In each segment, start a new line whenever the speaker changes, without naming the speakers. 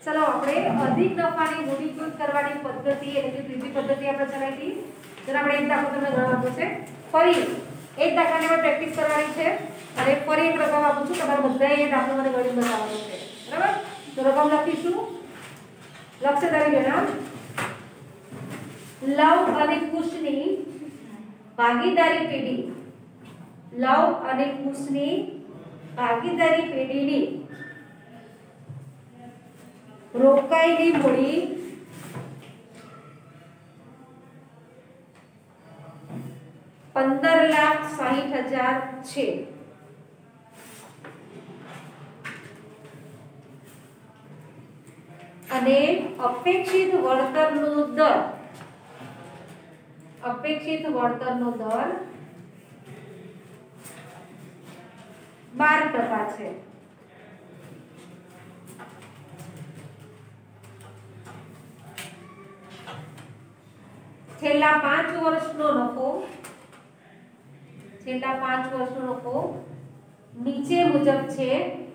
चलो આપણે અધિક નફાની મૂડીકૃત કરવાની પદ્ધતિ એટલે કે ત્રીજી પદ્ધતિ આપણે ચલાવી હતી. જરા આપણે એક દાખલો તમને ગણવાનો છે. ફરી એક દાખલાની આપણે પ્રેક્ટિસ કરવાની છે અને ફરી એક રકમ આપું છું. તમારે બધાએ એ દાખલો મને ગણી બતાવવાનો છે. બરાબર? તો રકમ લખીશું. લક્ષ્ય તારી જણાવ. લવ અને કુશની ભાગીદારી પેઢી લવ અને કુશની ભાગીદારી પેઢીની રોકાયેલી મૂડી 15,60,000 છે. અને અપેક્ષિત વળતરનો દર 12% છે. છેલ્લા 5 વર્ષનો નફો નીચે મુજબ છે.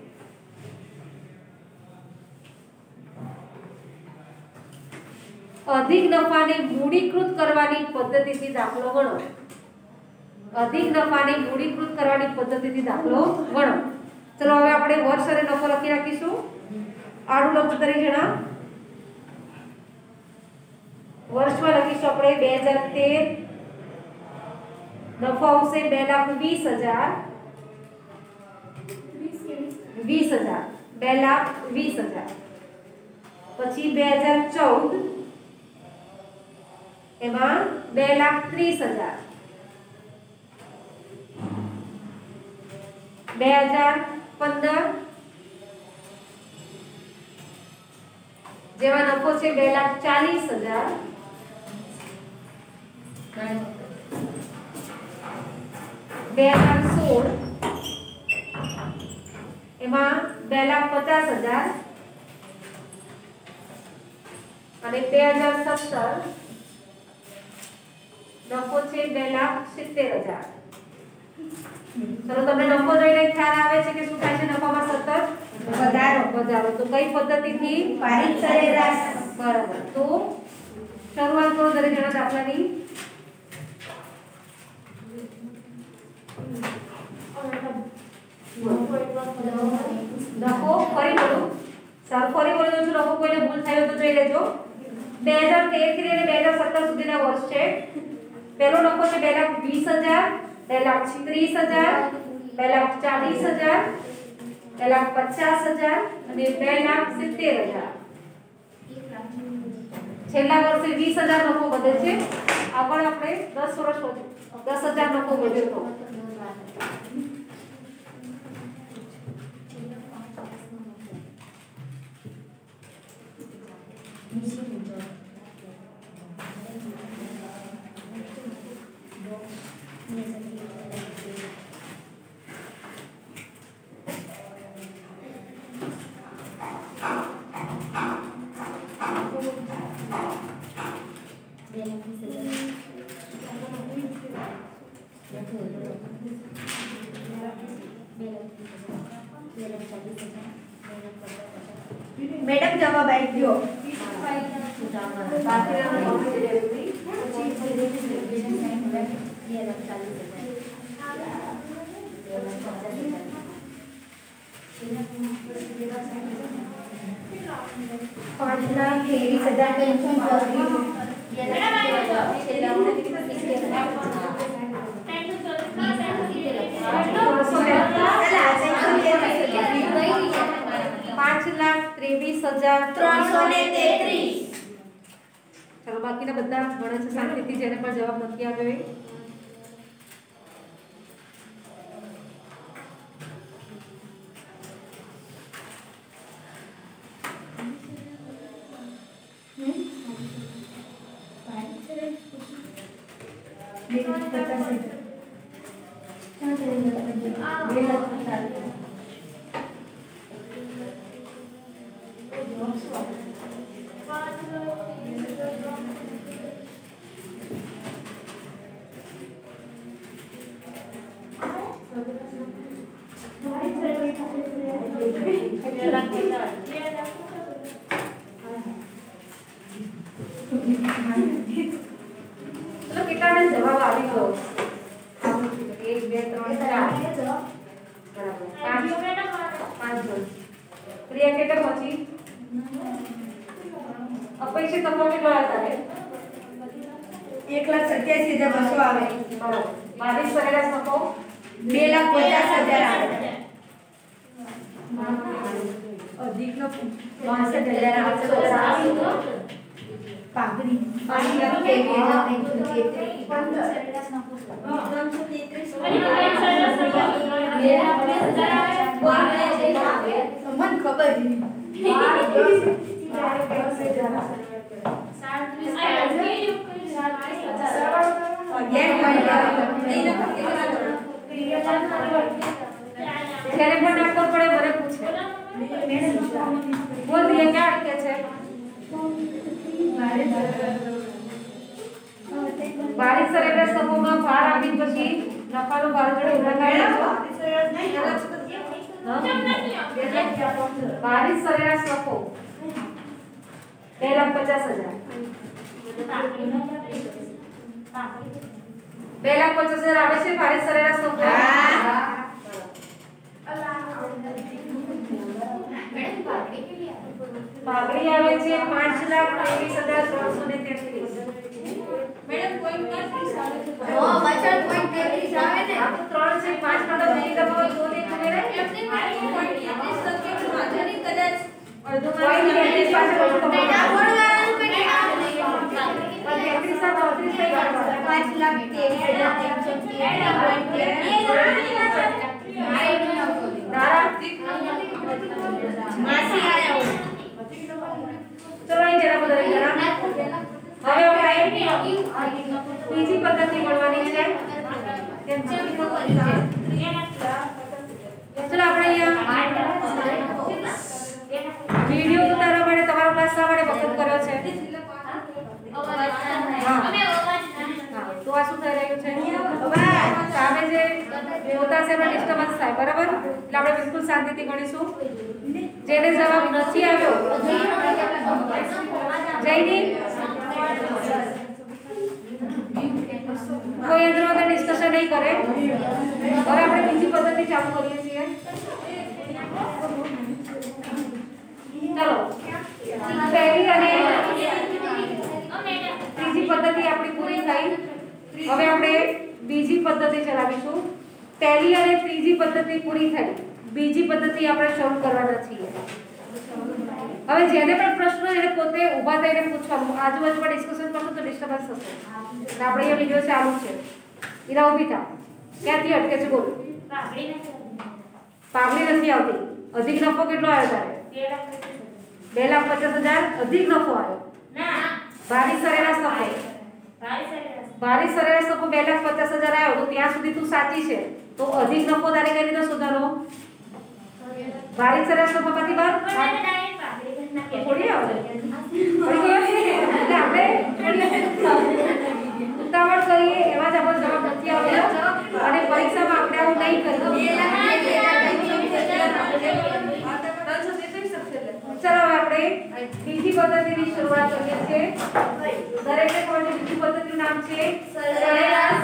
અધિક નફાને મૂડીકૃત કરવાની પદ્ધતિથી દાખલો ગણો. અધિક નફાને મૂડીકૃત કરવાની પદ્ધતિથી દાખલો ગણો. ચલો હવે આપણે વર્ષ અને નફો લખી રાખીશું. આડું લખો તરી જણા. વર્ષમાં લખીશું આપણે 2013 નફો આવશે 2,20,000 2,20,000 પછી 2014 એમાં 2,30,000 2015 જેમાં નફો છે 2,40,000 2016 એમાં 2,50,000 અને 2017 નફો છે 2,70,000. ચલો તમને નફો જોઈને ખ્યાલ આવે છે કે શું થાય છે નફામાં સતત વધારો. તો કઈ પદ્ધતિથી? ભારિત સરેરાશ. બરાબર. તો શરૂઆત કરો દરેક જણા દાખલાની. નફો ફરી બોલું. સારું ફરી બોલું છું. નફો કોઈને ભૂલ થાય તો જોઈ લેજો. 2013 થી લઈને 2017 સુધીના વર્ષ છે. પહેલો નફો છે 2,20,000 2,30,000 2,40,000 2,50,000 અને 2,70,000. છેલ્લા વર્ષે 20,000 નફો વધે છે. આ પણ આપણે 10 વર્ષ વધ્યો 10,000 નફો વધ્યો તો. मैडम जवाब आई दियो. चलो बाकी બધા ગણે છે શાંતિથી. જેને પણ જવાબ નથી આવ્યો ચલો કેટલાને જવાબ આવી ગયો? 1 2 3 4 બરાબર 5 ક્રિયા કેટલા પહોંચી? અપેક્ષિત નફો કેટલો હતા રે?
1,87,200 આવે.
બરાબર. 22 સરેરાશ નફો
2,50,000 આવે. અધિક નો 62,000 આવે. પાઘડી
જ્યારે પણ નાખવો પડે મને પૂછે બોલ દિયા ક્યાં અટકે છે? 22 સરેરાશ નફોમાં ભાર આપી પછી નફાનો ભાર જોડે ઉડાડી લેજો. 22 સરેરાશ નફો 2,50,000 2,50,000 આવે છે 22 સરેરાશ નફો. પાઘડી આવે છે 5,23,333.
મેડમ પોઈન્ટ 33 આવે છે. હા બચન પોઈન્ટ 33 આવે ને.
આ તો 3 છે 5 નો નહીં દબાવો તો ને મેરે
એમને પોઈન્ટ 33 તો કેટલું વાંધો નહીં કદાચ
અડધો પોઈન્ટ 33 પાસે ઓછો
ના બોલવાનું કે નહીં આ
33 ના 32 થઈ ગયો
5,23,000 માસી આયા હો.
ચલો અહીં જરા બદલ જરા હવે આપણે બીજી પદ્ધતિ મળવાની છે. ચલો આપણે અહીંયા વિડિયો ઉતારવા માટે તમારો ક્લાસ શા માટે પસંદ કર્યો છે? તો આ શું થઈ રહ્યું છે? સામે જે જોતા છે એમાં ડિસ્ટર્બન્સ થાય બરાબર. એટલે આપણે બિલકુલ શાંતિથી ગણીશું. જેને જવાબ નથી આવ્યો જયની કોઈ અંદર ડિસ્કશન નહીં કરે. હવે આપણે બીજી પદ્ધતિ ચાલુ કરીએ છીએ. ચલો પહેલી અને ત્રીજી પદ્ધતિ આપણી પૂરી થઈ. હવે આપણે બીજી પદ્ધતિ ચલાવીશું. પહેલી અને ત્રીજી પદ્ધતિ પૂરી થઈ. બીજી પદ્ધતિ આપણે શરૂ કરવાના છીએ. હવે જેને પણ પ્રશ્ન એને પોતે ઊભા થઈને પૂછવાનું. આજુબાજુમાં ડિસ્કશન કરશું તો ડિસ્ટર્બન્સ થશે. આપણે એ વિડિયો ચાલુ છે. ઈરા ઊભી થા. ક્યાંથી અટકે છે બોલ? પાઘડી નથી આવતી. અધિક નફો કેટલો આવ્યો તારે? 2,50,000 અધિક નફો આવ્યો. 22 સરેરાશ નફો 22 સરેરાશ નફો 2,50,000 આવ્યો. તો ત્યાં સુધી તું સાચી છે. તો અધિક નફો તારે કઈ રીતે શોધવાનો? 22 સરેરાશ નફો માંથી બાદ થોડી આવે એટલે આપણે ઉતાવળ કરીએ એવા જ આપણો જવાબ નથી આવ્યો. અને પરીક્ષામાં આપણે આવું નહીં કરીએ. ચલો આપણે બીજી પદ્ધતિની શરૂઆત કરીએ છીએ. દરેકને ખબર છે બીજી પદ્ધતિનું નામ છે સરેરાશ.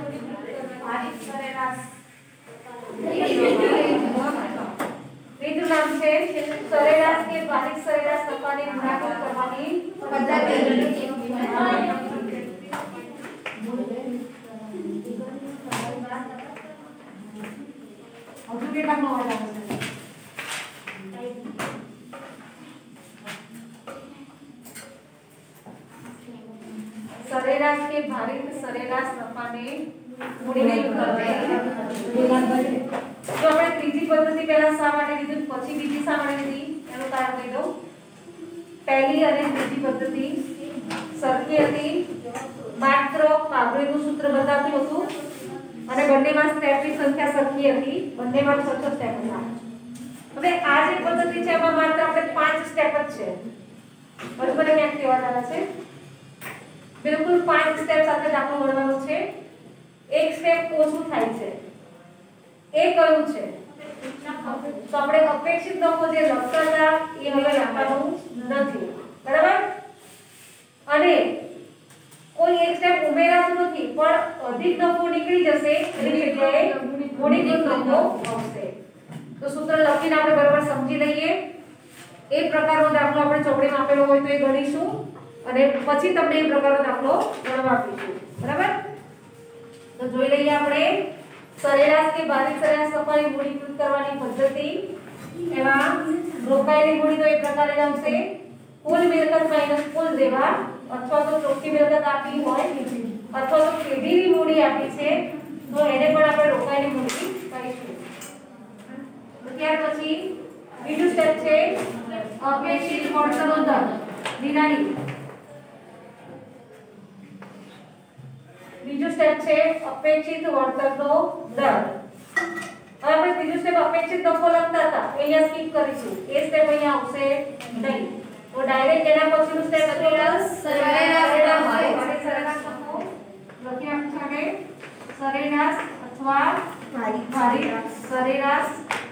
બીજું નામ છે સરેરાશ કે ભારિત સરેરાશ નફાને ગુણાકાર કરવાની પદ્ધતિ. હજુ કેટલા નો આવે છે? સરેરાશ કે ભારિત સરેરાશ નફાને ગુણાકાર કરવાની. જો આપણે ત્રીજી પદ્ધતિ પહેલા શા માટે લીધી પછી બીજી શા માટે લીધી એનું કારણ કહી દઉં. પહેલી અને ત્રીજી પદ્ધતિ સરખી હતી. માત્ર પાઘડીનું સૂત્ર બતાવ્યું હતું અને બંનેમાં સ્ટેપની સંખ્યા સરખી હતી. બંનેમાં 6 સ્ટેપ હતા. હવે આ જે પદ્ધતિ છે એમાં માત્ર આપણે 5 સ્ટેપ જ છે. બરાબર ક્યાંક કહેવાતા છે બિલકુલ 5 સ્ટેપ સાથે દાખલો ગણવાનો છે. એક સ્ટેપ ઓછું થાય છે. એ કયું છે? તો આપણે અપેક્ષિત નફો જે લખતા હતા એ હવે લખવાનું નથી. બરાબર. અને અધિક નફો નીકળી જશે એની જગ્યાએ મૂડીકૃત નફો આવશે. તો સૂત્ર લખીને આપણે બરાબર સમજી લઈએ. એ પ્રકારનો દાખલો આપણે ચોપડીમાં આપેલો હોય તો એ ગણીશું અને પછી તમને એ પ્રકારનો દાખલો ગણવા આપીશું. બરાબર? તો જોઈ લઈએ આપણે સરેરાશ કે ભારિત સરેરાશ નફાની મૂડીકૃત કરવાની પદ્ધતિ. એમાં રોકાયેલી મૂડી તો એ પ્રકારે આવશે કુલ મિલકત માઈનસ કુલ દેવા અથવા તો ચોખ્ખી મિલકત આપી હોય અથવા તો પેઢીની મૂડી આપી છે તો એને પણ આપણે રોકાયેલી મૂડી કહીશું. ત્યાર પછી બીજું સ્ટેપ છે અપેક્ષિત વળતરનો દર દિનાની. બીજું સ્ટેપ છે અપેક્ષિત વળતરનો દર. હવે આપણે ત્રીજું સ્ટેપ અપેક્ષિત નફો લખતા હતા અહીંયા સ્કીપ કરીશું. એ સ્ટેપ અહીંયા આવશે નહીં. તો ડાયરેક્ટ એના પછીનું સ્ટેપ સરેરાશ નફો લખી આપશું કે સરેરાશ અથવા ભારિત સરેરાશ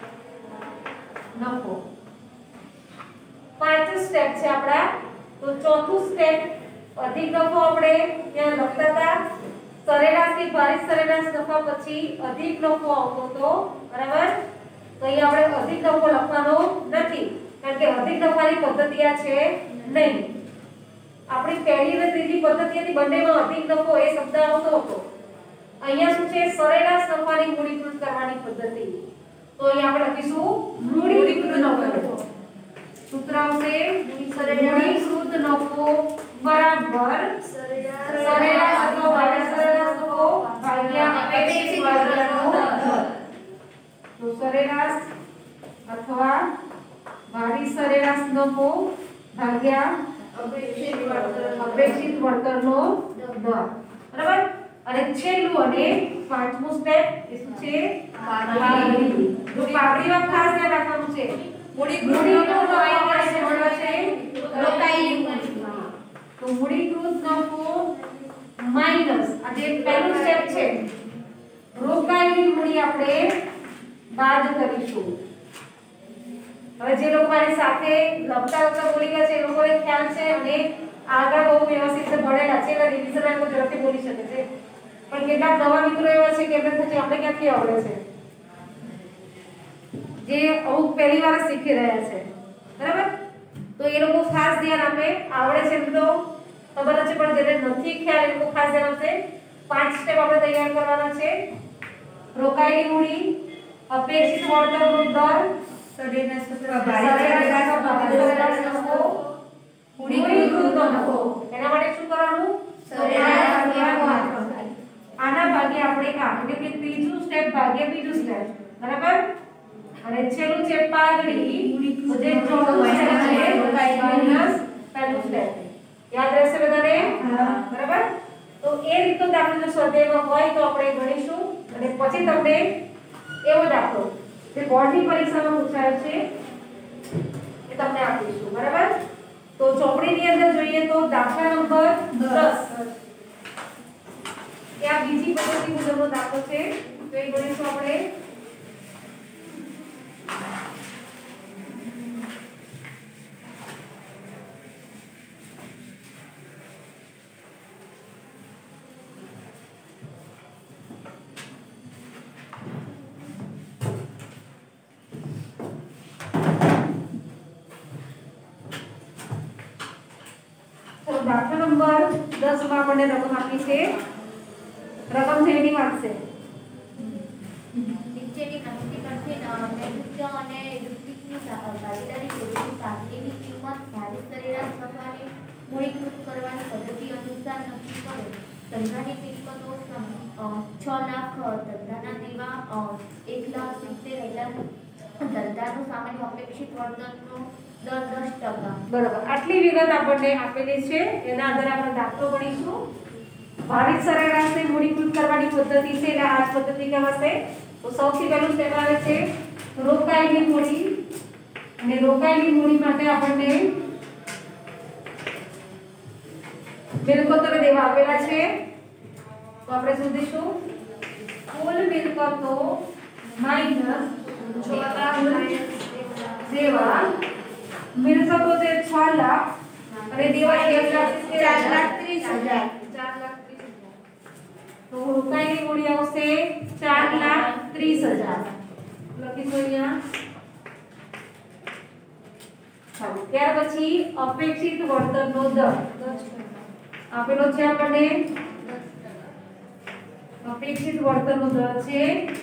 નફો. પાંચમું સ્ટેપ છે આપડા. તો ચોથું સ્ટેપ અધિક નફો આપણે ત્યાં લખતા હતા સરેરાશ થી ભારિત સરેરાશ નફા પછી અધિક નફો આવતો હતો. બરાબર? તો અહીંયા આપણે અધિક નફો લખવાનો નથી કારણ કે અધિક નફાની પદ્ધતિ આ છે નહીં. આપણી પહેલી અને ત્રીજી પદ્ધતિની બંનેમાં અધિક નફો એ શબ્દ આવતો હતો. અહીંયા શું છે સરેરાશ નફાની મૂડીકૃત કરવાની પદ્ધતિ. તો અહીંયા આપણે લખીશું મૂડીકૃત નફો. સૂત્ર આવશે મૂડીકૃત નફો બરાબર સરેરાશ નફો ભાગ્યા સરેરાશ નફો ભાગ્યા અપેક્ષિત વળતરનો દર. તો સરેરાશ અથવા ભારિત સરેરાશ નફો ભાગ્યા અપેક્ષિત વળતરનો દર. બરાબર? અને છેલ્લું અને પાંચમું સ્ટેપ એ શું છે પાવડી. જો પાવડીમાં ખાસ ધ્યાન રાખવાનું છે મૂડીકૃત નફો અહીંયા છે મળે છે રોકાયેલી મૂડી. તો મૂડીકૃત નફો માઈનસ આ જે પહેલું સ્ટેપ છે રોકાયેલી મૂડી આપણે બાદ કરીશું. હવે જે લોકો મારી સાથે લખતા બોલી ગયા છે એ લોકોને ખ્યાલ છે અને આગળ બહુ વ્યવસ્થિત ભણેલા છે એટલે રિવિઝન લોકો ઝડપથી બોલી શકે છે. પણ કેટલાક નવા મિત્રો એવા છે કે એમને થશે આપણે ક્યાંથી આવડે છે જે અમુક પહેલી વાર શીખી રહ્યા છે. બરાબર? તો એ લોકો ખાસ ધ્યાન આપે. આવડે છે એમ તો ખબર છે પણ જેને નથી ખ્યાલ એ લોકો ખાસ ધ્યાન આપશે. 5 સ્ટેપ આપણે તૈયાર કરવાના છે. રોકાયેલી મૂડી, અપેક્ષિત વળતરનો દર, સરેરાશ નફો, મૂડીકૃત નફો. એના માટે શું કરવાનું? આના ભાગે આપણે એટલે કે ત્રીજું સ્ટેપ ભાગે બીજું સ્ટેપ. બરાબર? અને છેલ્લું છે પાઘડી. તો જે ચોથું સ્ટેપ છે માઈનસ પહેલું સ્ટેપ. યાદ રહેશે બધાને? બરાબર? તો એ રીતનો દાખલો જો સ્વાધ્યાયમાં હોય તો આપણે ગણીશું અને પછી તમને એવો દાખલો જે બોર્ડની પરીક્ષામાં પૂછાયો છે એ તમને આપીશું. બરાબર? તો ચોપડીની અંદર જોઈએ તો દાખલા નંબર 10 આ બીજી પદ્ધતિ મુજબનો દાખલો છે. તો એ ગણીશું આપણે. દાખલા નંબર 10 માં આપણને રકમ આપી છે. રકમ છે એની વાત છે
નીચેની માહિતી પરથી નેતૃત્વ અને વૃત્તિની ભાગીદારી જોડેલી કામગીરીની કિંમત ભારિત સરેરાશ નફાની મૂડીકૃત કરવાની પદ્ધતિ અનુસાર નક્કી કરો. ધંધાની કિંમતો 6 લાખ, ધંધાના દેવા 1,70,000, ધંધાનું સામાન્ય અપેક્ષિત વળતરનો દર 10%.
બરાબર. આટલી વિગત આપણને આપેલી છે. એના આધારે આપણે દાખલો ગણીશું. ભારિત સરેરાશને મૂડીકૃત કરવાની પદ્ધતિ છે એટલે આ પદ્ધતિ કહેવાશે. તો સૌથી પહેલું સ્ટેપ આવે છે રોકાયેલી મૂડી. અને રોકાયેલી મૂડી માટે આપણને મિલકતોને દેવા આપેલા છે. તો આપણે શોધીશું કુલ મિલકતો માઈનસ દેવા. મિલકતો છે 6 લાખ અને દેવા 4,30,000. તો રોકાયેલી મૂડી આવશે 4,30,000 લખીશું અહીંયા। ચાલો ત્યાર પછી અપેક્ષિત વળતરનો દર આપેલો છે આપણને। અપેક્ષિત વળતરનો દર છે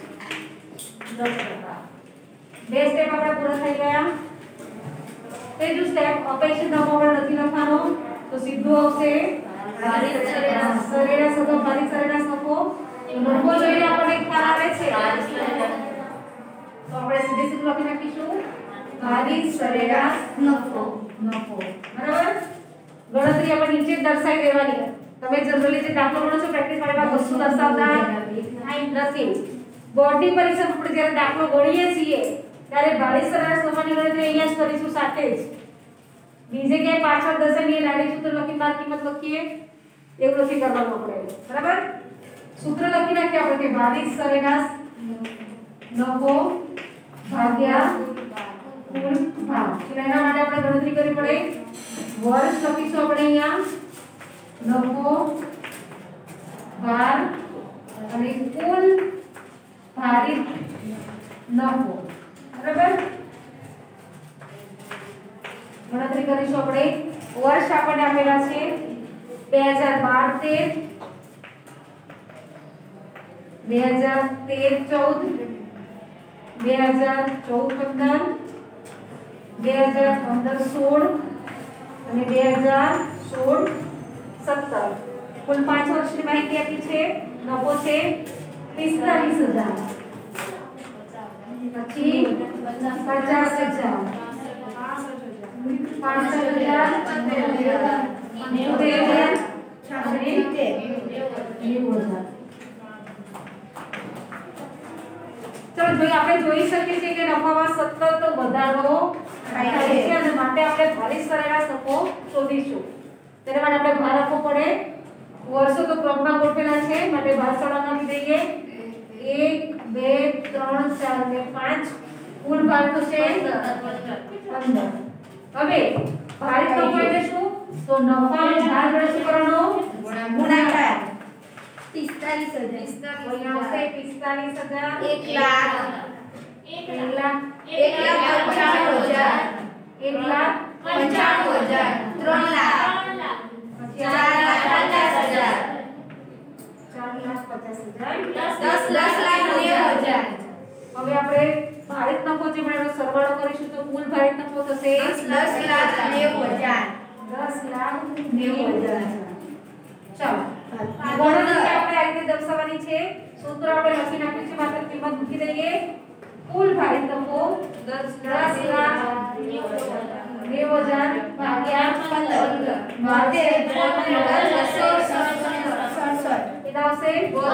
10%। બે સ્ટેપ આપણા પૂરા થઈ ગયા। ત્રીજું સ્ટેપ અપેક્ષિત નફો આપણે નથી લખવાનો તો સીધું આવશે ભારિત સરેરાશ અથવા ભારિત સરેરાશ નફો। નફો જોઈને આપણને ખ્યાલ આવે છે તો આપણે સીધે સીધું લખી નાખીશું ભારિત સરેરાશ નફો। બરાબર। ગણતરી આપણે નીચે દર્શાવી દેવાની। તમે જનરલી જે દાખલો ગણો છો પ્રેક્ટિસ માં વસ્તુ દર્શાવતા નથી। બોર્ડની પરીક્ષામાં આપણે જ્યારે દાખલો ગણીએ છીએ ત્યારે ભારિત સરેરાશ નફાની ગણતરી અહીંયા જ કરીશું સાથે જ। બીજે ક્યાંય પાછળ દર્શાવીએ ડાયરેક્ટ સૂત્ર લખી બાદ કિંમત લખીએ એવું નથી કરવાનું આપણે। બરાબર। સૂત્ર લખી નાખીએ આપણે કે ભારિત સરેરાશ નફો ભાગ્યા કુલ ભાવ। એના માટે આપણે ગણતરી કરવી પડે। વર્ષ લખીશું આપણે અહીંયા નફો ભાર અને કુલ ભારિત નફો। બરાબર। ગણતરી કરીશું આપણે। વર્ષ આપણને આપેલા છે 2012-13 2013-14 2014-15 2015-16 અને 2016-17 કુલ 5 વર્ષની માહિતી આપી છે। નફો છે 45,000 પછી 50,000 ચલો આપણે જોઈ શકીએ છીએ કે નફામાં સતત વધારો થાય છે અને માટે આપણે ભારિત સરેરાશ નફો શોધીશું। તેના માટે આપણે ભાર આપવો પડે। વર્ષો તો ક્રમમાં ગોઠવેલા છે માટે ભાર સળંગ આપી દઈએ 1 2 3 4 ને 5 કુલ ભાર તો છે 15। હવે ભારિત નફો એટલે શું તો નફાનો ભાર વડે શું કરવાનો ગુણાકાર 45,000 અહીંયા આવશે 45,000 1,95,000 3 લાખ 4,50,000 હવે આપણે ભારિત નફો જે મળેલો સરવાળો કરીશું તો કુલ ભારિત નફો થશે 10,90,000 ચાલો ગણતરી આપણે આ રીતે દર્શાવવાની છે। સૂત્ર આપણે લખી નાખ્યું છે માત્ર કિંમત મૂકી દઈએ। કુલ ભારિત નફો 10,90,000 ભાગ્યા 15 માટે 72,667 કેટલા આવશે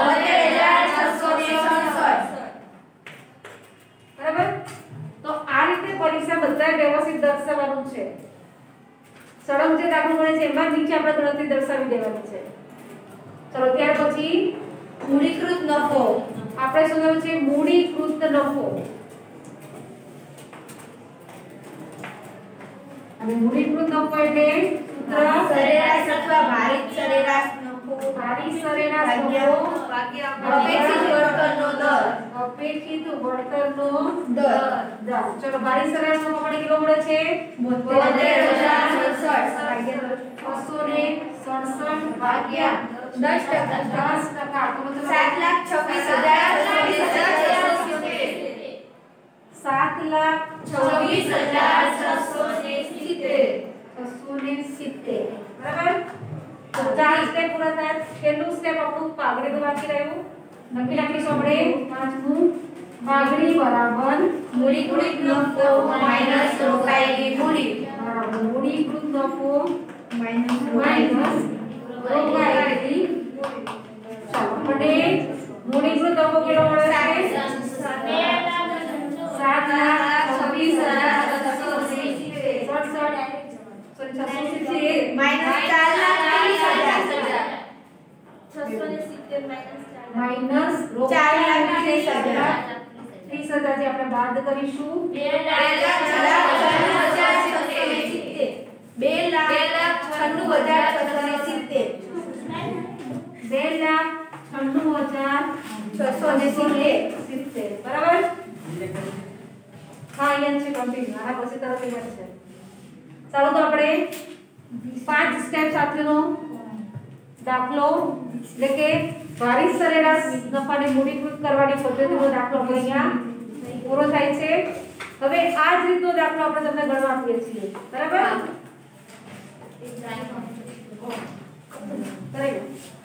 72,667 બરાબર। તો આ રીતે પરીક્ષા બધાય વ્યવસ્થિત દર્શાવવાનું છે। સળંગ જે દાખલો મળે છે એમાં નીચે આપણે ગણતરી દર્શાવી દેવાની છે। ચલો ત્યાર પછી મૂડીકૃત નફો આપણે શોધવાનું છે મૂડીકૃત નફો। અને મૂડીકૃત નફો એટલે સૂત્ર
સરેરાશ અથવા ભારિત સરેરાશ નફો
ભારિત સરેરાશ નફો ભાગ્યા
અપેક્ષિત વળતરનો દર
અપેક્ષિત વળતરનો દર। ચલો ભારિત સરેરાશ નફો આપણે કેટલો મળે છે 72,667 ભાગ્યા 10% તો મતલબ 7,26,670 બરાબર। તો ચાર સ્ટેપ પૂરા થયા। પહેલું સ્ટેપ આપણું પાઘડીનું બાકી રહ્યું। લખી નાખીશું આપણે પાંચમું પાઘડી બરાબર
મૂડીકૃત નફો માઈનસ રોકાયેલી મૂડી
બરાબર મૂડીકૃત નફો
માઈનસ
રોકાયેલી ચાલો આપણે મૂડીકૃત નફો કેટલો મળે છે 7,26,670
માઈનસ 4,30,000
માઈનસ
4,30,000
30,000 જે આપણે બાદ કરીશું
2,96,670
2,96,670 અને 70 બરાબર હા અહીંયા છે કન્ટિન્યુ આના પછી તરત જ છે ચાલો તો આપણે 5 સ્ટેપ સાથેનો દાખલો એટલે કે ભારિત સરેરાશ નફાને મૂડીકૃત કરવાની પદ્ધતિનો દાખલો આપણે અહીંયા પૂરો થાય છે હવે આ જ રીતનો દાખલો આપણે તમને ગણવા આપીએ છીએ બરાબર
એક ટ્રાય કરો
કરેલો